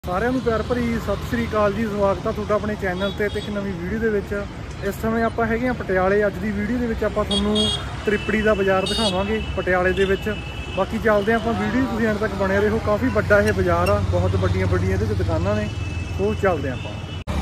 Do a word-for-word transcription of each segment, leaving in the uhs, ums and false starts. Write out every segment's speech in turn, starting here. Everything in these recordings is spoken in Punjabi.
ਸਾਰਿਆਂ ਨੂੰ ਪਿਆਰ ਭਰੀ ਸਤਿ ਸ੍ਰੀ ਅਕਾਲ ਜੀ। ਸਵਾਗਤ ਆ ਤੁਹਾਡਾ ਆਪਣੇ ਚੈਨਲ ਤੇ ਇੱਕ ਨਵੀਂ ਵੀਡੀਓ ਦੇ ਵਿੱਚ। ਇਸ ਸਮੇਂ ਆਪਾਂ ਹੈਗੇ ਆ ਪਟਿਆਲੇ। ਅੱਜ ਦੀ ਵੀਡੀਓ ਦੇ ਵਿੱਚ ਆਪਾਂ ਤੁਹਾਨੂੰ ਤ੍ਰਿਪੜੀ ਦਾ ਬਾਜ਼ਾਰ ਦਿਖਾਵਾਂਗੇ ਪਟਿਆਲੇ ਦੇ ਵਿੱਚ। ਬਾਕੀ ਚੱਲਦੇ ਆਪਾਂ ਵੀਡੀਓ, ਤੁਸੀਂ ਅੰਤ ਤੱਕ ਬਣੇ ਰਹੋ। ਕਾਫੀ ਵੱਡਾ ਇਹ ਬਾਜ਼ਾਰ ਆ, ਬਹੁਤ ਵੱਡੀਆਂ ਵੱਡੀਆਂ ਇਹਦੇ 'ਚ ਦੁਕਾਨਾਂ ਨੇ। ਸੋ ਚੱਲਦੇ ਆਪਾਂ।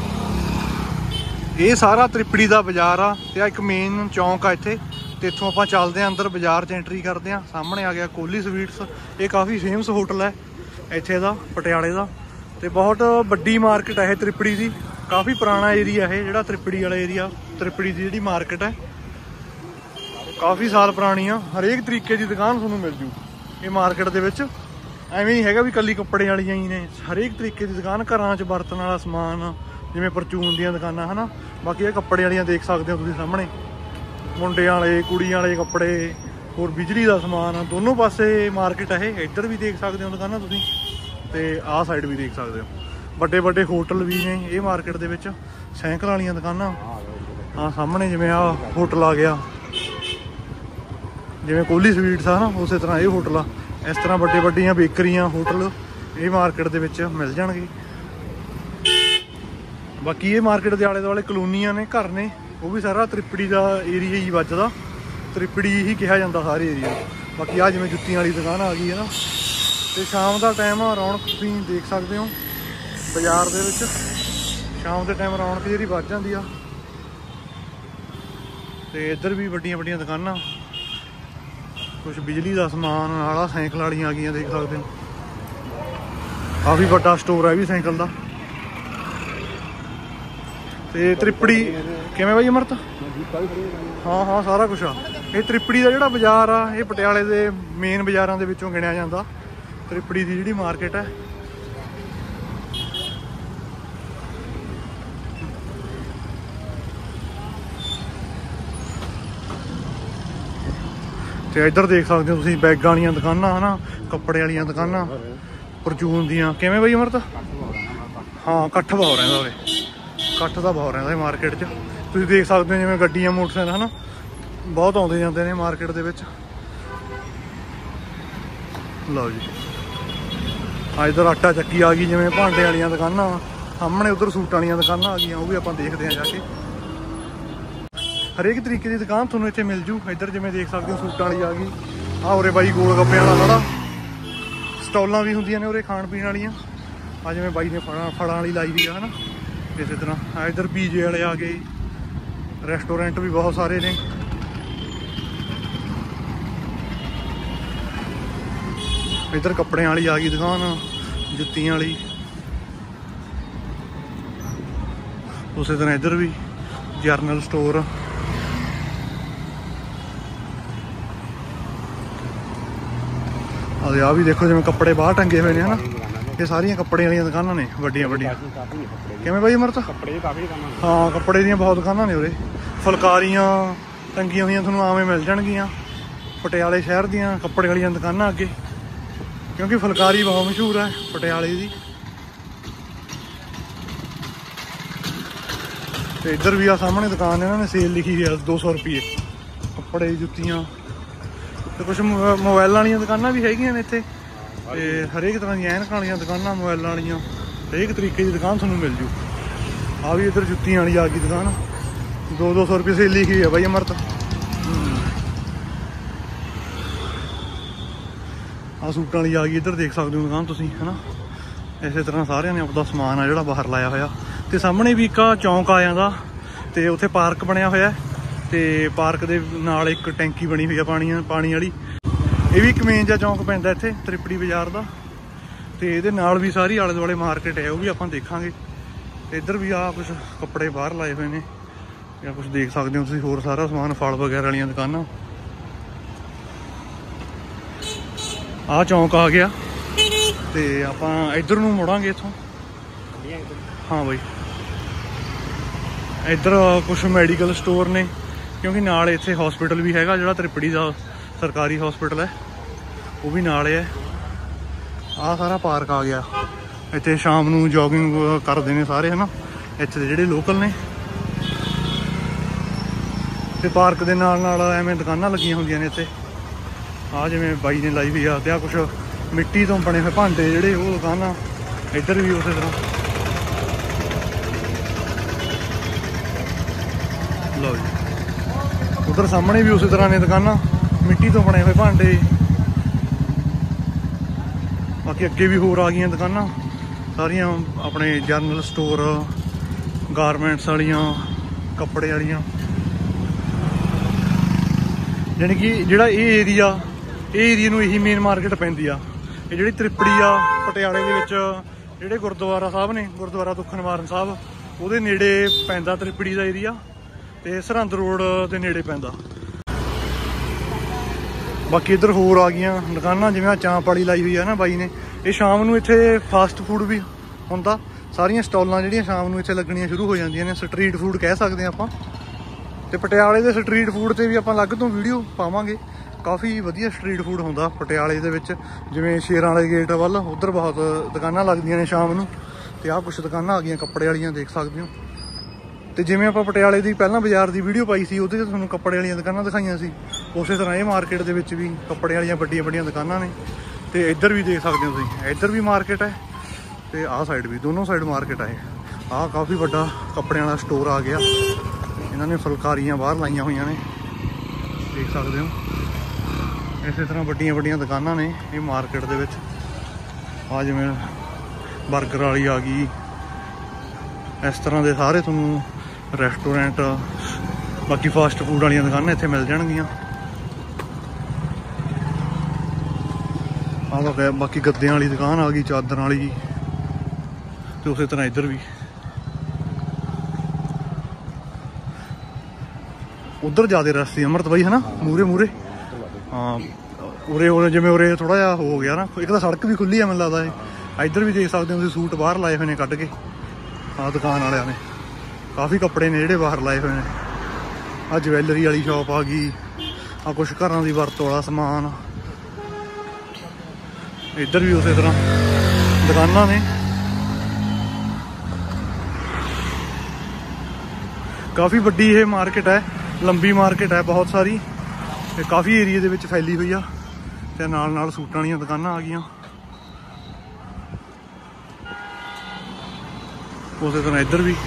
ਇਹ ਸਾਰਾ ਤ੍ਰਿਪੜੀ ਦਾ ਬਾਜ਼ਾਰ ਆ ਤੇ ਆ ਇੱਕ ਮੇਨ ਚੌਂਕ ਆ ਇੱਥੇ, ਤੇ ਇੱਥੋਂ ਆਪਾਂ ਚੱਲਦੇ ਆ ਅੰਦਰ ਬਾਜ਼ਾਰ 'ਚ ਐਂਟਰੀ ਕਰਦੇ ਆ। ਸਾਹਮਣੇ ਆ ਗਿਆ ਕੋਹਲੀ ਸਵੀਟਸ। ਇਹ ਕਾਫੀ ਫੇਮਸ ਹੋਟਲ ਹੈ ਇੱਥੇ ਦਾ, ਪਟਿਆਲੇ ਦਾ, ਤੇ ਬਹੁਤ ਵੱਡੀ ਮਾਰਕੀਟ ਹੈ ਇਹ ਤ੍ਰਿਪੜੀ ਦੀ। ਕਾਫੀ ਪੁਰਾਣਾ ਏਰੀਆ ਇਹ ਜਿਹੜਾ ਤ੍ਰਿਪੜੀ ਵਾਲਾ ਏਰੀਆ। ਤ੍ਰਿਪੜੀ ਦੀ ਜਿਹੜੀ ਮਾਰਕੀਟ ਹੈ ਕਾਫੀ ਸਾਲ ਪੁਰਾਣੀ ਆ। ਹਰੇਕ ਤਰੀਕੇ ਦੀ ਦੁਕਾਨ ਤੁਹਾਨੂੰ ਮਿਲ ਜੂ ਇਹ ਮਾਰਕੀਟ ਦੇ ਵਿੱਚ। ਐਵੇਂ ਹੀ ਹੈਗਾ ਵੀ ਕੱਲੀ ਕੱਪੜੇ ਵਾਲੀਆਂ ਹੀ ਨੇ, ਹਰੇਕ ਤਰੀਕੇ ਦੀ ਦੁਕਾਨ। ਘਰਾਂ 'ਚ ਵਰਤਣ ਵਾਲਾ ਸਮਾਨ, ਜਿਵੇਂ ਪਰਚੂਨ ਦੀਆਂ ਦੁਕਾਨਾਂ ਹੈ ਨਾ। ਬਾਕੀ ਇਹ ਕੱਪੜੇ ਵਾਲੀਆਂ ਦੇਖ ਸਕਦੇ ਹੋ ਤੁਸੀਂ ਸਾਹਮਣੇ, ਮੁੰਡਿਆਂ ਵਾਲੇ ਕੁੜੀਆਂ ਵਾਲੇ ਕੱਪੜੇ, ਹੋਰ ਬਿਜਲੀ ਦਾ ਸਮਾਨ, ਦੋਨੋਂ ਪਾਸੇ ਮਾਰਕੀਟ ਹੈ ਇਹ। ਇੱਧਰ ਵੀ ਦੇਖ ਸਕਦੇ ਹੋ ਦੁਕਾਨਾਂ ਤੁਸੀਂ, ਤੇ ਆਹ ਸਾਈਡ ਵੀ ਦੇਖ ਸਕਦੇ ਹੋ। ਵੱਡੇ ਵੱਡੇ ਹੋਟਲ ਵੀ ਨੇ ਇਹ ਮਾਰਕੀਟ ਦੇ ਵਿੱਚ, ਸਾਈਕਲ ਵਾਲੀਆਂ ਦੁਕਾਨਾਂ। ਆਹ ਸਾਹਮਣੇ ਜਿਵੇਂ ਆਹ ਹੋਟਲ ਆ ਗਿਆ, ਜਿਵੇਂ ਕੋਹਲੀ ਸਵੀਟਸ ਆ ਨਾ, ਉਸੇ ਤਰ੍ਹਾਂ ਇਹ ਹੋਟਲ ਆ। ਇਸ ਤਰ੍ਹਾਂ ਵੱਡੇ ਵੱਡੀਆਂ ਬੇਕਰੀਆਂ, ਹੋਟਲ ਇਹ ਮਾਰਕੀਟ ਦੇ ਵਿੱਚ ਮਿਲ ਜਾਣਗੇ। ਬਾਕੀ ਇਹ ਮਾਰਕੀਟ ਦੇ ਆਲੇ ਦੁਆਲੇ ਕਲੋਨੀਆਂ ਨੇ, ਘਰ ਨੇ, ਉਹ ਵੀ ਸਾਰਾ ਤ੍ਰਿਪੜੀ ਦਾ ਏਰੀਆ ਹੀ ਵੱਜਦਾ। ਤ੍ਰਿਪੜੀ ਹੀ ਕਿਹਾ ਜਾਂਦਾ ਸਾਰੇ ਏਰੀਆ। ਬਾਕੀ ਆਹ ਜਿਵੇਂ ਜੁੱਤੀਆਂ ਵਾਲੀ ਦੁਕਾਨ ਆ ਗਈ ਹੈ ਨਾ। ਤੇ ਸ਼ਾਮ ਦਾ ਟਾਈਮ ਆ, ਰੌਣਕ ਤੁਸੀਂ ਦੇਖ ਸਕਦੇ ਹੋ ਬਾਜ਼ਾਰ ਦੇ ਵਿੱਚ। ਸ਼ਾਮ ਦੇ ਟਾਈਮ ਰੌਣਕ ਜਿਹੜੀ ਵੱਧ ਜਾਂਦੀ ਆ। ਤੇ ਇੱਧਰ ਵੀ ਵੱਡੀਆਂ ਵੱਡੀਆਂ ਦੁਕਾਨਾਂ, ਕੁਛ ਬਿਜਲੀ ਦਾ ਸਮਾਨ ਨਾਲ। ਸਾਈਕਲ ਵਾਲੀਆਂ ਆ ਗਈਆਂ, ਦੇਖ ਸਕਦੇ ਹੋ। ਕਾਫੀ ਵੱਡਾ ਸਟੋਰ ਹੈ ਵੀ ਸਾਈਕਲ ਦਾ। ਤੇ ਤ੍ਰਿਪੜੀ ਕਿਵੇਂ ਬਾਈ ਅਮਰਤ? ਹਾਂ ਹਾਂ ਸਾਰਾ ਕੁਛ ਆ। ਇਹ ਤ੍ਰਿਪੜੀ ਦਾ ਜਿਹੜਾ ਬਾਜ਼ਾਰ ਆ, ਇਹ ਪਟਿਆਲੇ ਦੇ ਮੇਨ ਬਾਜ਼ਾਰਾਂ ਦੇ ਵਿੱਚੋਂ ਗਿਣਿਆ ਜਾਂਦਾ। ਤ੍ਰਿਪੜੀ ਦੀ ਜਿਹੜੀ ਮਾਰਕੀਟ ਹੈ। ਤੇ ਇੱਧਰ ਦੇਖ ਸਕਦੇ ਹੋ ਤੁਸੀਂ ਬੈਗਾਂ ਵਾਲੀਆਂ ਦੁਕਾਨਾਂ ਹੈ ਨਾ, ਕੱਪੜੇ ਵਾਲੀਆਂ ਦੁਕਾਨਾਂ, ਪਰਚੂਨ ਦੀਆਂ। ਕਿਵੇਂ ਬਾਈ ਅਮਰਤ? ਹਾਂ ਇਕੱਠ ਬਹੁਤ ਰਹਿੰਦਾ ਉਰੇ, ਇਕੱਠ ਦਾ ਬਹੁਤ ਰਹਿੰਦਾ ਮਾਰਕੀਟ 'ਚ। ਤੁਸੀਂ ਦੇਖ ਸਕਦੇ ਹੋ ਜਿਵੇਂ ਗੱਡੀਆਂ, ਮੋਟਰਸਾਈਕਲ ਹੈ ਨਾ, ਬਹੁਤ ਆਉਂਦੇ ਜਾਂਦੇ ਨੇ ਮਾਰਕੀਟ ਦੇ ਵਿੱਚ। ਲਓ ਜੀ, ਆ ਇੱਧਰ ਆਟਾ ਚੱਕੀ ਆ ਗਈ, ਜਿਵੇਂ ਭਾਂਡੇ ਵਾਲੀਆਂ ਦੁਕਾਨਾਂ। ਸਾਹਮਣੇ ਉੱਧਰ ਸੂਟਾਂ ਵਾਲੀਆਂ ਦੁਕਾਨਾਂ ਆ ਗਈਆਂ, ਉਹ ਵੀ ਆਪਾਂ ਦੇਖਦੇ ਹਾਂ ਜਾ ਕੇ। ਹਰੇਕ ਤਰੀਕੇ ਦੀ ਦੁਕਾਨ ਤੁਹਾਨੂੰ ਇੱਥੇ ਮਿਲ ਜੂ। ਇੱਧਰ ਜਿਵੇਂ ਦੇਖ ਸਕਦੇ ਹੋ ਸੂਟਾਂ ਵਾਲੀ ਆ ਗਈ। ਆਹ ਉਰੇ ਬਾਈ ਗੋਲ ਗੱਪਿਆਂ ਵਾਲਾ ਸਾਰਾ ਸਟਾਲਾਂ ਵੀ ਹੁੰਦੀਆਂ ਨੇ ਉਰੇ ਖਾਣ ਪੀਣ ਵਾਲੀਆਂ। ਆ ਜਿਵੇਂ ਬਾਈ ਨੇ ਫੜਾਂ ਫੜਾਂ ਵਾਲੀ ਲਾਈ ਵੀ ਆ ਹੈ ਨਾ, ਇਸੇ ਤਰ੍ਹਾਂ। ਆ ਇੱਧਰ ਪੀਜੇ ਵਾਲੇ ਆ ਗਏ, ਰੈਸਟੋਰੈਂਟ ਵੀ ਬਹੁਤ ਸਾਰੇ ਨੇ। ਇੱਧਰ ਕੱਪੜਿਆਂ ਵਾਲੀ ਆ ਗਈ ਦੁਕਾਨ, ਜੁੱਤੀਆਂ ਵਾਲੀ। ਉਸੇ ਤਰ੍ਹਾਂ ਇੱਧਰ ਵੀ ਜਰਨਲ ਸਟੋਰ। ਆ ਆ ਵੀ ਦੇਖੋ ਜਿਵੇਂ ਕੱਪੜੇ ਬਾਹਰ ਟੰਗੇ ਹੋਏ ਨੇ ਹਨਾ। ਇਹ ਸਾਰੀਆਂ ਕੱਪੜੇ ਵਾਲੀਆਂ ਦੁਕਾਨਾਂ ਨੇ, ਵੱਡੀਆਂ ਵੱਡੀਆਂ। ਕਿਵੇਂ ਬਾਈ ਅਮਰਤ? ਕੱਪੜੇ ਕਾਫੀ ਦੁਕਾਨਾਂ। ਹਾਂ ਕੱਪੜੇ ਦੀਆਂ ਬਹੁਤ ਦੁਕਾਨਾਂ ਨੇ ਉਰੇ। ਫੁਲਕਾਰੀਆਂ ਟੰਗੀਆਂ ਹੋਈਆਂ ਤੁਹਾਨੂੰ ਆਵੇਂ ਮਿਲ ਜਾਣਗੀਆਂ। ਪਟਿਆਲੇ ਸ਼ਹਿਰ ਦੀਆਂ ਕੱਪੜੇ ਵਾਲੀਆਂ ਦੁਕਾਨਾਂ ਅੱਗੇ, ਕਿਉਂਕਿ ਫੁਲਕਾਰੀ ਬਹੁਤ ਮਸ਼ਹੂਰ ਹੈ ਪਟਿਆਲੇ ਦੀ। ਤੇ ਇੱਧਰ ਵੀ ਆ ਸਾਹਮਣੇ ਦੁਕਾਨ ਇਹਨਾਂ ਨੇ ਸੇਲ ਲਿਖੀ ਹੋਈ ਆ, ਦੋ ਸੌ ਰੁਪਏ। ਕੱਪੜੇ, ਜੁੱਤੀਆਂ, ਤੇ ਕੁਛ ਮੋਬਾਈਲਾਂ ਵਾਲੀਆਂ ਦੁਕਾਨਾਂ ਵੀ ਹੈਗੀਆਂ ਨੇ ਇੱਥੇ। ਤੇ ਹਰੇਕ ਤਰ੍ਹਾਂ ਦੀਆਂ ਐਨਕਾਂ ਵਾਲੀਆਂ ਦੁਕਾਨਾਂ, ਮੋਬਾਈਲਾਂ ਵਾਲੀਆਂ, ਹਰੇਕ ਤਰੀਕੇ ਦੀ ਦੁਕਾਨ ਤੁਹਾਨੂੰ ਮਿਲ ਜੂ। ਆ ਵੀ ਇੱਧਰ ਜੁੱਤੀਆਂ ਵਾਲੀ ਆ ਗਈ ਦੁਕਾਨ, ਦੋ ਦੋ ਸੌ ਰੁਪਏ ਸੇਲ ਲਿਖੀ ਹੋਈ ਆ ਬਾਈ ਅਮਰਤ। ਆਹ ਸੂਟਾਂ ਵਾਲੀ ਆ ਗਈ, ਇੱਧਰ ਦੇਖ ਸਕਦੇ ਹੋ ਦੁਕਾਨ ਤੁਸੀਂ ਹੈ ਨਾ। ਇਸੇ ਤਰ੍ਹਾਂ ਸਾਰਿਆਂ ਨੇ ਆਪਦਾ ਸਮਾਨ ਆ ਜਿਹੜਾ ਬਾਹਰ ਲਾਇਆ ਹੋਇਆ। ਤੇ ਸਾਹਮਣੇ ਵੀ ਇੱਕ ਚੌਂਕ ਆ ਜਾਂਦਾ, ਤੇ ਉੱਥੇ ਪਾਰਕ ਬਣਿਆ ਹੋਇਆ। ਤੇ ਪਾਰਕ ਦੇ ਨਾਲ ਇੱਕ ਟੈਂਕੀ ਬਣੀ ਹੋਈ ਆ ਪਾਣੀ ਪਾਣੀ ਵਾਲੀ। ਇਹ ਵੀ ਇੱਕ ਮੇਨ ਜਿਹਾ ਚੌਂਕ ਪੈਂਦਾ ਇੱਥੇ ਤ੍ਰਿਪੜੀ ਬਾਜ਼ਾਰ ਦਾ। ਤੇ ਇਹਦੇ ਨਾਲ ਵੀ ਸਾਰੀ ਆਲੇ ਦੁਆਲੇ ਮਾਰਕੀਟ ਹੈ, ਉਹ ਵੀ ਆਪਾਂ ਦੇਖਾਂਗੇ। ਤੇ ਇੱਧਰ ਵੀ ਆ ਕੁਛ ਕੱਪੜੇ ਬਾਹਰ ਲਾਏ ਹੋਏ ਨੇ, ਜਾਂ ਕੁਛ ਦੇਖ ਸਕਦੇ ਹੋ ਤੁਸੀਂ। ਹੋਰ ਸਾਰਾ ਸਮਾਨ, ਫਲ ਵਗੈਰਾ ਵਾਲੀਆਂ ਦੁਕਾਨਾਂ। ਆਹ ਚੌਂਕ ਆ ਗਿਆ, ਤੇ ਆਪਾਂ ਇੱਧਰ ਨੂੰ ਮੁੜਾਂਗੇ ਇੱਥੋਂ। ਹਾਂ ਬਾਈ, ਇੱਧਰ ਕੁਛ ਮੈਡੀਕਲ ਸਟੋਰ ਨੇ, ਕਿਉਂਕਿ ਨਾਲ ਇੱਥੇ ਹੌਸਪੀਟਲ ਵੀ ਹੈਗਾ ਜਿਹੜਾ ਤ੍ਰਿਪੜੀ ਦਾ ਸਰਕਾਰੀ ਹੌਸਪੀਟਲ ਹੈ, ਉਹ ਵੀ ਨਾਲ ਹੈ। ਆਹ ਸਾਰਾ ਪਾਰਕ ਆ ਗਿਆ। ਇੱਥੇ ਸ਼ਾਮ ਨੂੰ ਜੋਗਿੰਗ ਕਰਦੇ ਨੇ ਸਾਰੇ ਹੈ ਨਾ, ਇੱਥੇ ਦੇ ਜਿਹੜੇ ਲੋਕਲ ਨੇ। ਤੇ ਪਾਰਕ ਦੇ ਨਾਲ ਨਾਲ ਐਵੇਂ ਦੁਕਾਨਾਂ ਲੱਗੀਆਂ ਹੁੰਦੀਆਂ ਨੇ ਇੱਥੇ। ਆ ਜਿਵੇਂ ਬਾਈ ਨੇ ਲਾਈ ਹੋਈ ਆ। ਤੇ ਆ ਕੁਛ ਮਿੱਟੀ ਤੋਂ ਬਣੇ ਹੋਏ ਭਾਂਡੇ ਜਿਹੜੇ, ਉਹ ਦੁਕਾਨਾਂ ਇੱਧਰ ਵੀ ਉਸੇ ਤਰ੍ਹਾਂ। ਲਓ ਜੀ, ਉਧਰ ਸਾਹਮਣੇ ਵੀ ਉਸੇ ਤਰ੍ਹਾਂ ਨੇ ਦੁਕਾਨਾਂ, ਮਿੱਟੀ ਤੋਂ ਬਣੇ ਹੋਏ ਭਾਂਡੇ। ਬਾਕੀ ਅੱਗੇ ਵੀ ਹੋਰ ਆ ਗਈਆਂ ਦੁਕਾਨਾਂ ਸਾਰੀਆਂ, ਆਪਣੇ ਜਨਰਲ ਸਟੋਰ, ਗਾਰਮੈਂਟਸ ਵਾਲੀਆਂ, ਕੱਪੜੇ ਵਾਲੀਆਂ। ਜਾਣੀ ਕਿ ਜਿਹੜਾ ਇਹ ਏਰੀਆ, ਇਹ ਏਰੀਏ ਨੂੰ ਇਹੀ ਮੇਨ ਮਾਰਕੀਟ ਪੈਂਦੀ ਆ। ਇਹ ਜਿਹੜੀ ਤ੍ਰਿਪੜੀ ਆ ਪਟਿਆਲੇ ਦੇ ਵਿੱਚ, ਜਿਹੜੇ ਗੁਰਦੁਆਰਾ ਸਾਹਿਬ ਨੇ, ਗੁਰਦੁਆਰਾ ਦੁੱਖਨਿਵਾਰਨ ਸਾਹਿਬ, ਉਹਦੇ ਨੇੜੇ ਪੈਂਦਾ ਤ੍ਰਿਪੜੀ ਦਾ ਏਰੀਆ, ਤੇ ਸਰਹੰਦ ਰੋਡ ਦੇ ਨੇੜੇ ਪੈਂਦਾ। ਬਾਕੀ ਇੱਧਰ ਹੋਰ ਆ ਗਈਆਂ ਦੁਕਾਨਾਂ, ਜਿਵੇਂ ਆ ਚਾਂਪ ਵਾਲੀ ਲਾਈ ਹੋਈ ਆ ਨਾ ਬਾਈ ਨੇ। ਇਹ ਸ਼ਾਮ ਨੂੰ ਇੱਥੇ ਫਾਸਟ ਫੂਡ ਵੀ ਹੁੰਦਾ, ਸਾਰੀਆਂ ਸਟਾਲਾਂ ਜਿਹੜੀਆਂ ਸ਼ਾਮ ਨੂੰ ਇੱਥੇ ਲੱਗਣੀਆਂ ਸ਼ੁਰੂ ਹੋ ਜਾਂਦੀਆਂ ਨੇ, ਸਟਰੀਟ ਫੂਡ ਕਹਿ ਸਕਦੇ ਹਾਂ ਆਪਾਂ। ਤੇ ਪਟਿਆਲੇ ਦੇ ਸਟਰੀਟ ਫੂਡ ਤੇ ਵੀ ਆਪਾਂ ਅਲੱਗ ਤੋਂ ਵੀਡੀਓ ਪਾਵਾਂਗੇ। ਕਾਫੀ ਵਧੀਆ ਸਟਰੀਟ ਫੂਡ ਹੁੰਦਾ ਪਟਿਆਲੇ ਦੇ ਵਿੱਚ, ਜਿਵੇਂ ਸ਼ੇਰਾਂ ਵਾਲੇ ਗੇਟ ਵੱਲ, ਉੱਧਰ ਬਹੁਤ ਦੁਕਾਨਾਂ ਲੱਗਦੀਆਂ ਨੇ ਸ਼ਾਮ ਨੂੰ। ਤੇ ਆਹ ਕੁਛ ਦੁਕਾਨਾਂ ਆ ਗਈਆਂ ਕੱਪੜੇ ਵਾਲੀਆਂ, ਦੇਖ ਸਕਦੇ ਹੋ। ਤੇ ਜਿਵੇਂ ਆਪਾਂ ਪਟਿਆਲੇ ਦੀ ਪਹਿਲਾਂ ਬਾਜ਼ਾਰ ਦੀ ਵੀਡੀਓ ਪਾਈ ਸੀ, ਉਹਦੇ 'ਚ ਤੁਹਾਨੂੰ ਕੱਪੜੇ ਵਾਲੀਆਂ ਦੁਕਾਨਾਂ ਦਿਖਾਈਆਂ ਸੀ, ਉਸੇ ਤਰ੍ਹਾਂ ਇਹ ਮਾਰਕੀਟ ਦੇ ਵਿੱਚ ਵੀ ਕੱਪੜੇ ਵਾਲੀਆਂ ਵੱਡੀਆਂ ਵੱਡੀਆਂ ਦੁਕਾਨਾਂ ਨੇ। ਤੇ ਇੱਧਰ ਵੀ ਦੇਖ ਸਕਦੇ ਹੋ ਤੁਸੀਂ, ਇੱਧਰ ਵੀ ਮਾਰਕੀਟ ਹੈ ਤੇ ਆਹ ਸਾਈਡ ਵੀ, ਦੋਨੋਂ ਸਾਈਡ ਮਾਰਕੀਟ ਹੈ। ਆਹ ਕਾਫੀ ਵੱਡਾ ਕੱਪੜਿਆਂ ਵਾਲਾ ਸਟੋਰ ਆ ਗਿਆ, ਇਹਨਾਂ ਨੇ ਫੁਲਕਾਰੀਆਂ ਬਾਹਰ ਲਾਈਆਂ ਹੋਈਆਂ ਨੇ, ਦੇਖ ਸਕਦੇ ਹੋ। ਇਸੇ ਤਰ੍ਹਾਂ ਵੱਡੀਆਂ ਵੱਡੀਆਂ ਦੁਕਾਨਾਂ ਨੇ ਇਹ ਮਾਰਕੀਟ ਦੇ ਵਿੱਚ। ਆ ਜਿਵੇਂ ਬਰਗਰ ਵਾਲੀ ਆ ਗਈ, ਇਸ ਤਰ੍ਹਾਂ ਦੇ ਸਾਰੇ ਤੁਹਾਨੂੰ ਰੈਸਟੋਰੈਂਟ, ਬਾਕੀ ਫਾਸਟ ਫੂਡ ਵਾਲੀਆਂ ਦੁਕਾਨਾਂ ਇੱਥੇ ਮਿਲ ਜਾਣਗੀਆਂ। ਆਹ ਬਾਕੀ ਗੱਦਿਆਂ ਵਾਲੀ ਦੁਕਾਨ ਆ ਗਈ, ਚਾਦਰਾਂ ਵਾਲੀ, ਤੇ ਉਸੇ ਤਰ੍ਹਾਂ ਇੱਧਰ ਵੀ। ਉਧਰ ਜ਼ਿਆਦਾ ਰਸ਼ ਸੀ ਅੰਮ੍ਰਿਤ ਬਾਈ, ਹੈ ਨਾ, ਮੂਰੇ ਮੂਰੇ। ਹਾਂ, ਉਰੇ ਉਰੇ ਜਿਵੇਂ ਉਰੇ ਥੋੜਾ ਜਿਹਾ ਹੋ ਗਿਆ ਨਾ, ਇੱਕ ਤਾਂ ਸੜਕ ਵੀ ਖੁੱਲੀ ਆ ਮੈਨੂੰ ਲੱਗਦਾ ਇਹ। ਇੱਧਰ ਵੀ ਦੇਖ ਸਕਦੇ ਹੋ ਤੁਸੀਂ, ਸੂਟ ਬਾਹਰ ਲਾਏ ਹੋਏ ਨੇ ਕੱਢ ਕੇ ਆਹ ਦੁਕਾਨ ਵਾਲਿਆਂ ਨੇ। ਕਾਫੀ ਕੱਪੜੇ ਨੇ ਜਿਹੜੇ ਬਾਹਰ ਲਾਏ ਹੋਏ ਨੇ। ਆਹ ਜਵੈਲਰੀ ਵਾਲੀ ਸ਼ਾਪ ਆ ਗਈ, ਆਹ ਕੁਛ ਘਰਾਂ ਦੀ ਵਰਤੋਂ ਵਾਲਾ ਸਮਾਨ। ਇੱਧਰ ਵੀ ਉਸੇ ਤਰ੍ਹਾਂ ਦੁਕਾਨਾਂ ਨੇ। ਕਾਫੀ ਵੱਡੀ ਇਹ ਮਾਰਕੀਟ ਹੈ, ਲੰਬੀ ਮਾਰਕੀਟ ਹੈ ਬਹੁਤ ਸਾਰੀ, ਤੇ ਕਾਫੀ ਏਰੀਏ ਦੇ ਵਿੱਚ ਫੈਲੀ ਹੋਈ ਆ। ਤੇ ਨਾਲ ਨਾਲ ਸੂਟਾਂ ਵਾਲੀਆਂ ਦੁਕਾਨਾਂ ਆ ਗਈਆਂ। ਉਸੇ ਤਰ੍ਹਾਂ ਇੱਧਰ ਵੀ,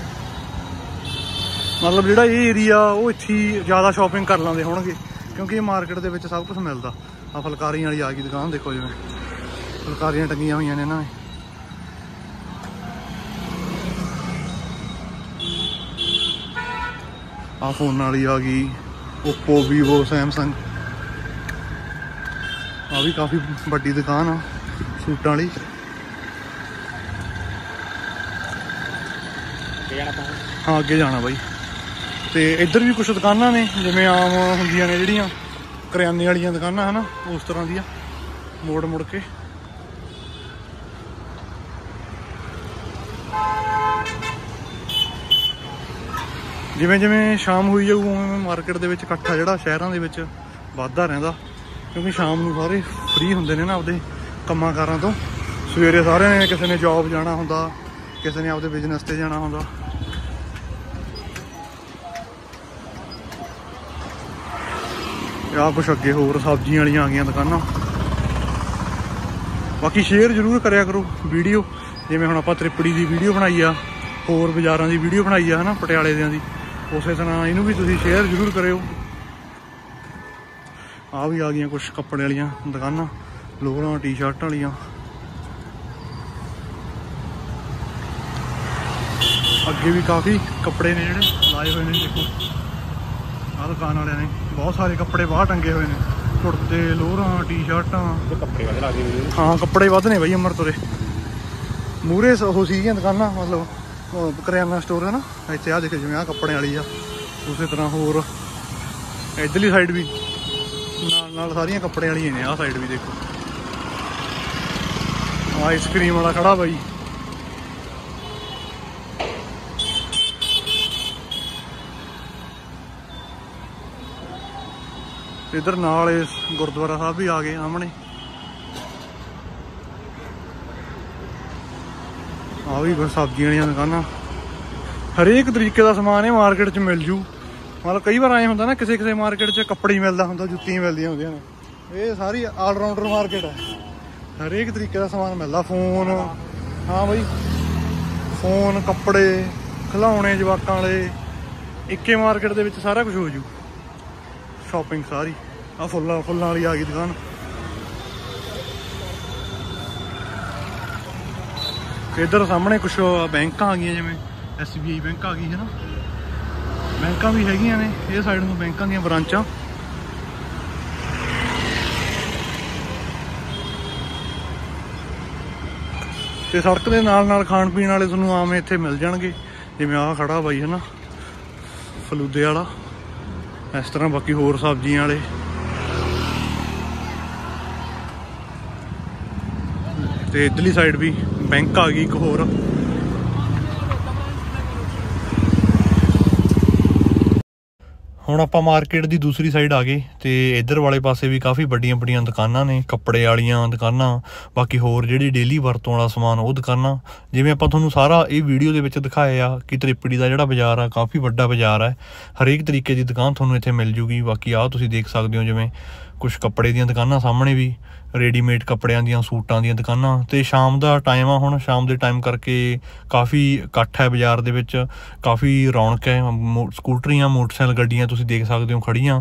ਮਤਲਬ ਜਿਹੜਾ ਇਹ ਏਰੀਆ ਉਹ ਇੱਥੇ ਹੀ ਜ਼ਿਆਦਾ ਸ਼ਾਪਿੰਗ ਕਰ ਲੈਂਦੇ ਹੋਣਗੇ, ਕਿਉਂਕਿ ਇਹ ਮਾਰਕੀਟ ਦੇ ਵਿੱਚ ਸਭ ਕੁਝ ਮਿਲਦਾ। ਆਹ ਫੁਲਕਾਰੀਆਂ ਵਾਲੀ ਆ ਗਈ ਦੁਕਾਨ, ਦੇਖੋ ਜਿਵੇਂ ਫੁਲਕਾਰੀਆਂ ਟੰਗੀਆਂ ਹੋਈਆਂ ਨੇ ਇਹਨਾਂ ਨੇ। ਆਹ ਫੋਨ ਵਾਲੀ ਆ ਗਈ, ਓਪੋ, ਵੀਵੋ, ਸੈਮਸੰਗ। ਆਹ ਵੀ ਕਾਫੀ ਵੱਡੀ ਦੁਕਾਨ ਆ ਸੂਟਾਂ ਵਾਲੀ। ਹਾਂ, ਅੱਗੇ ਜਾਣਾ ਬਾਈ। ਤੇ ਇੱਧਰ ਵੀ ਕੁਛ ਦੁਕਾਨਾਂ ਨੇ ਜਿਵੇਂ ਆਮ ਹੁੰਦੀਆਂ ਨੇ ਜਿਹੜੀਆਂ ਕਰਿਆਨੇ ਵਾਲੀਆਂ ਦੁਕਾਨਾਂ, ਹੈ ਨਾ, ਉਸ ਤਰ੍ਹਾਂ ਦੀਆਂ, ਮੋੜ ਮੁੜ ਕੇ। ਜਿਵੇਂ ਜਿਵੇਂ ਸ਼ਾਮ ਹੋਈ ਜਾਊ ਉਵੇਂ ਮਾਰਕੀਟ ਦੇ ਵਿੱਚ ਇਕੱਠਾ ਜਿਹੜਾ ਸ਼ਹਿਰਾਂ ਦੇ ਵਿੱਚ ਵੱਧਦਾ ਰਹਿੰਦਾ, ਕਿਉਂਕਿ ਸ਼ਾਮ ਨੂੰ ਸਾਰੇ ਫ੍ਰੀ ਹੁੰਦੇ ਨੇ ਨਾ ਆਪਦੇ ਕੰਮਾਂ ਕਾਰਾਂ ਤੋਂ। ਸਵੇਰੇ ਸਾਰਿਆਂ ਨੇ, ਕਿਸੇ ਨੇ ਜੋਬ ਜਾਣਾ ਹੁੰਦਾ, ਕਿਸੇ ਨੇ ਆਪਦੇ ਬਿਜ਼ਨਸ ਤੇ ਜਾਣਾ ਹੁੰਦਾ। ਆਹ ਕੁਛ ਅੱਗੇ ਹੋਰ ਸਬਜ਼ੀਆਂ ਵਾਲੀਆਂ ਆ ਗਈਆਂ ਦੁਕਾਨਾਂ। ਬਾਕੀ ਸ਼ੇਅਰ ਜ਼ਰੂਰ ਕਰਿਆ ਕਰੋ ਵੀਡੀਓ, ਜਿਵੇਂ ਹੁਣ ਆਪਾਂ ਤ੍ਰਿਪੜੀ ਦੀ ਵੀਡੀਓ ਬਣਾਈ ਆ, ਹੋਰ ਬਾਜ਼ਾਰਾਂ ਦੀ ਵੀਡੀਓ ਬਣਾਈ ਆ, ਹੈ ਨਾ, ਪਟਿਆਲੇ ਦਿਆਂ ਦੀ, ਉਸੇ ਤਰ੍ਹਾਂ ਇਹਨੂੰ ਵੀ ਤੁਸੀਂ ਸ਼ੇਅਰ ਜ਼ਰੂਰ ਕਰਿਓ। ਆਹ ਵੀ ਆ ਗਈਆਂ ਕੁਛ ਕੱਪੜੇ ਵਾਲੀਆਂ ਦੁਕਾਨਾਂ, ਲੋਅਰਾਂ, ਟੀ ਸ਼ਰਟਾਂ ਵਾਲੀਆਂ। ਅੱਗੇ ਵੀ ਕਾਫੀ ਕੱਪੜੇ ਨੇ ਜਿਹੜੇ ਲਾਏ ਹੋਏ ਨੇ, ਦੇਖੋ ਆਹ ਦੁਕਾਨ ਵਾਲਿਆਂ ਨੇ ਬਹੁਤ ਸਾਰੇ ਕੱਪੜੇ ਬਾਹਰ ਟੰਗੇ ਹੋਏ ਨੇ, ਕੁੜਤੇ, ਲੋਅਰਾਂ, ਟੀ ਸ਼ਰਟਾਂ। ਕੱਪੜੇ ਵੱਧ ਲਾ ਗਏ। ਹਾਂ, ਕੱਪੜੇ ਵੱਧ ਨੇ ਬਾਈ ਅੰਮ੍ਰਿਤਸਰ। ਮੂਹਰੇ ਉਹ ਸੀਗੀਆਂ ਦੁਕਾਨਾਂ, ਮਤਲਬ ਕਰਿਆਨਾ ਸਟੋਰ ਹੈ ਨਾ ਇੱਥੇ। ਆਹ ਦੇਖੋ ਜਿਵੇਂ ਆਹ ਕੱਪੜੇ ਵਾਲੀ ਆ, ਉਸੇ ਤਰ੍ਹਾਂ ਹੋਰ ਇੱਧਰਲੀ ਸਾਈਡ ਵੀ ਨਾਲ ਨਾਲ ਸਾਰੀਆਂ ਕੱਪੜੇ ਵਾਲੀਆਂ ਨੇ। ਆਹ ਸਾਈਡ ਵੀ ਦੇਖੋ, ਆਈਸਕ੍ਰੀਮ ਵਾਲਾ ਖੜਾ ਬਾਈ। ਇੱਧਰ ਨਾਲ ਇਸ ਗੁਰਦੁਆਰਾ ਸਾਹਿਬ ਵੀ ਆ ਗਏ ਸਾਹਮਣੇ। ਆਹ ਵੀ ਸਬਜ਼ੀਆਂ ਵਾਲੀਆਂ ਦੁਕਾਨਾਂ। ਹਰੇਕ ਤਰੀਕੇ ਦਾ ਸਮਾਨ ਇਹ ਮਾਰਕੀਟ 'ਚ ਮਿਲ ਜੂ। ਮਤਲਬ ਕਈ ਵਾਰ ਐਂ ਹੁੰਦਾ ਨਾ, ਕਿਸੇ ਕਿਸੇ ਮਾਰਕੀਟ 'ਚ ਕੱਪੜੇ ਹੀ ਮਿਲਦਾ ਹੁੰਦਾ, ਜੁੱਤੀਆਂ ਮਿਲਦੀਆਂ ਹੁੰਦੀਆਂ ਨੇ। ਇਹ ਸਾਰੀ ਆਲਰਾਊਂਡਰ ਮਾਰਕੀਟ ਹੈ, ਹਰੇਕ ਤਰੀਕੇ ਦਾ ਸਮਾਨ ਮਿਲਦਾ। ਫੋਨ, हाँ बई फोन कपड़े खिलौने जवाकां वाले इक्के मार्केट दे विच सारा कुछ हो जू शॉपिंग सारी। आ फुल्लां फुल्लां वाली आ गई दुकान। इधर सामने कुछ बैंक आ गई जिवें एस बी आई बैंक आ गई है ना, बैंक भी हैगियां ने ये साइड में बैंकों दी ब्रांचां। ते सड़क के नाल नाल खाण पीण वाले तुहानूं आम इत्थे मिल जाणगे, जिवें आ खड़ा बाई है ना फलूदे वाला, इस तरह बाकी होर सब्जियां वाले। ते इधरली साइड भी बैंक आ गई एक होर। ਹੁਣ ਆਪਾਂ ਮਾਰਕੀਟ ਦੀ ਦੂਸਰੀ ਸਾਈਡ ਆ ਗਏ ਤੇ ਇੱਧਰ ਵਾਲੇ ਪਾਸੇ ਵੀ ਕਾਫੀ ਵੱਡੀਆਂ ਵੱਡੀਆਂ ਦੁਕਾਨਾਂ ਨੇ, ਕੱਪੜੇ ਵਾਲੀਆਂ ਦੁਕਾਨਾਂ, ਬਾਕੀ ਹੋਰ ਜਿਹੜੀ ਡੇਲੀ ਵਰਤੋਂ ਵਾਲਾ ਸਮਾਨ ਉਹ ਦੁਕਾਨਾਂ। ਜਿਵੇਂ ਆਪਾਂ ਤੁਹਾਨੂੰ ਸਾਰਾ ਇਹ ਵੀਡੀਓ ਦੇ ਵਿੱਚ ਦਿਖਾਇਆ ਆ ਕਿ ਤ੍ਰਿਪੜੀ ਦਾ ਜਿਹੜਾ ਬਾਜ਼ਾਰ ਆ ਕਾਫੀ ਵੱਡਾ ਬਾਜ਼ਾਰ ਹੈ, ਹਰੇਕ ਤਰੀਕੇ ਦੀ ਦੁਕਾਨ ਤੁਹਾਨੂੰ ਇੱਥੇ ਮਿਲ ਜੂਗੀ। ਬਾਕੀ ਆਹ ਤੁਸੀਂ ਦੇਖ ਸਕਦੇ ਹੋ ਜਿਵੇਂ ਕੁਛ ਕੱਪੜੇ ਦੀਆਂ ਦੁਕਾਨਾਂ, ਸਾਹਮਣੇ ਵੀ ਰੈਡੀਮੇਡ ਕੱਪੜਿਆਂ ਦੀਆਂ ਸੂਟਾਂ ਦੀਆਂ ਦੁਕਾਨਾਂ। ਤੇ ਸ਼ਾਮ ਦਾ ਟਾਈਮ ਆ, ਹੁਣ ਸ਼ਾਮ ਦੇ ਟਾਈਮ ਕਰਕੇ ਕਾਫੀ ਇਕੱਠ ਹੈ ਬਾਜ਼ਾਰ ਦੇ ਵਿੱਚ, ਕਾਫੀ ਰੌਣਕ ਹੈ। ਸਕੂਟਰੀਆਂ ਮੋਟਰਸਾਈਕਲ ਗੱਡੀਆਂ ਤੁਸੀਂ ਦੇਖ ਸਕਦੇ ਹੋ ਖੜੀਆਂ।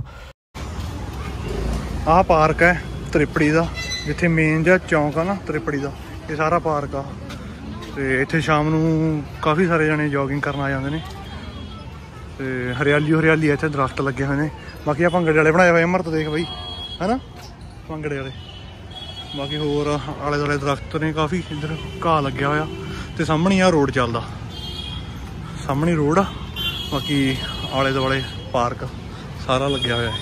ਆਹ ਪਾਰਕ ਹੈ ਤ੍ਰਿਪੜੀ ਦਾ, ਜਿੱਥੇ ਮੇਨ ਜਿਹਾ ਚੌਂਕ ਆ ਨਾ ਤ੍ਰਿਪੜੀ ਦਾ, ਇਹ ਸਾਰਾ ਪਾਰਕ ਆ। ਤੇ ਇੱਥੇ ਸ਼ਾਮ ਨੂੰ ਕਾਫੀ ਸਾਰੇ ਜਣੇ ਜੋਗਿੰਗ ਕਰਨ ਆ ਜਾਂਦੇ ਨੇ ਤੇ ਹਰਿਆਲੀ ਹਰਿਆਲੀ ਇੱਥੇ ਦਰਖਤ ਲੱਗੇ ਹੋਏ ਨੇ। ਬਾਕੀ ਆ ਭੰਗੜੇ ਵਾਲੇ ਬਣਾਏ ਹੋਏ ਅਮਰਤ ਦੇਖ ਬਈ ਹੈ ਨਾ, ਭੰਗੜੇ ਵਾਲੇ। ਬਾਕੀ ਹੋਰ ਆਲੇ ਦੁਆਲੇ ਦਰਖਤ ਨੇ ਕਾਫੀ, ਇੱਧਰ ਘਾਹ ਲੱਗਿਆ ਹੋਇਆ ਤੇ ਸਾਹਮਣੇ ਆ ਰੋਡ ਚੱਲਦਾ, ਸਾਹਮਣੇ ਰੋਡ ਆ। ਬਾਕੀ ਆਲੇ ਦੁਆਲੇ ਪਾਰਕ ਸਾਰਾ ਲੱਗਿਆ ਹੋਇਆ ਹੈ।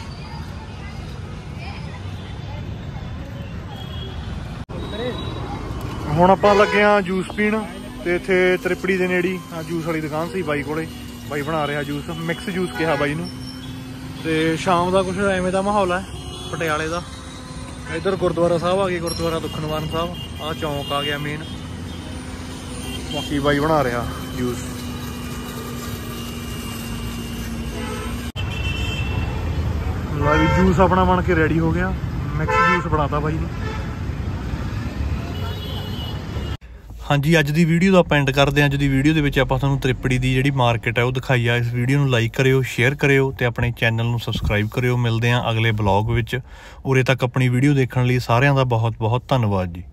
ਹੁਣ ਆਪਾਂ ਲੱਗੇ ਆ ਜੂਸ ਪੀਣ ਤੇ ਇੱਥੇ ਤ੍ਰਿਪੜੀ ਦੇ ਨੇੜੇ ਆ ਜੂਸ ਵਾਲੀ ਦੁਕਾਨ ਸੀ ਬਾਈ ਕੋਲੇ, ਬਾਈ ਬਣਾ ਰਿਹਾ ਜੂਸ, ਮਿਕਸ ਜੂਸ ਕਿਹਾ ਬਾਈ ਨੂੰ। ਤੇ ਸ਼ਾਮ ਦਾ ਕੁਛ ਐਵੇਂ ਦਾ ਮਾਹੌਲ ਹੈ ਪਟਿਆਲੇ ਦਾ। ਇੱਧਰ ਗੁਰਦੁਆਰਾ ਸਾਹਿਬ ਆ ਗਏ, ਗੁਰਦੁਆਰਾ ਦੁਖਨਿਵਾਰਨ ਸਾਹਿਬ, ਆਹ ਚੌਂਕ ਆ ਗਿਆ ਮੇਨ। ਬਾਕੀ ਬਾਈ ਬਣਾ ਰਿਹਾ ਜੂਸ। ਲਾ ਵੀ ਜੂਸ ਆਪਣਾ ਬਣ ਕੇ ਰੈਡੀ ਹੋ ਗਿਆ, ਮਿਕਸ ਜੂਸ ਬਣਾਤਾ ਬਾਈ ਨੇ। ਹਾਂਜੀ ਅੱਜ ਦੀ ਵੀਡੀਓ ਦਾ ਆਪਾਂ ਐਂਡ ਕਰਦੇ ਹਾਂ। ਅੱਜ ਦੀ ਵੀਡੀਓ ਦੇ ਵਿੱਚ ਆਪਾਂ ਤੁਹਾਨੂੰ ਤ੍ਰਿਪੜੀ ਦੀ ਜਿਹੜੀ ਮਾਰਕੀਟ ਹੈ ਉਹ ਦਿਖਾਈ ਆ। ਇਸ ਵੀਡੀਓ ਨੂੰ ਲਾਈਕ ਕਰਿਓ, ਸ਼ੇਅਰ ਕਰਿਓ ਤੇ ਆਪਣੇ ਚੈਨਲ ਨੂੰ ਸਬਸਕ੍ਰਾਈਬ ਕਰਿਓ। ਮਿਲਦੇ ਹਾਂ ਅਗਲੇ ਬਲੌਗ ਵਿੱਚ। ਉਰੇ ਤੱਕ ਆਪਣੀ ਵੀਡੀਓ ਦੇਖਣ ਲਈ ਸਾਰਿਆਂ ਦਾ ਬਹੁਤ ਬਹੁਤ ਧੰਨਵਾਦ ਜੀ।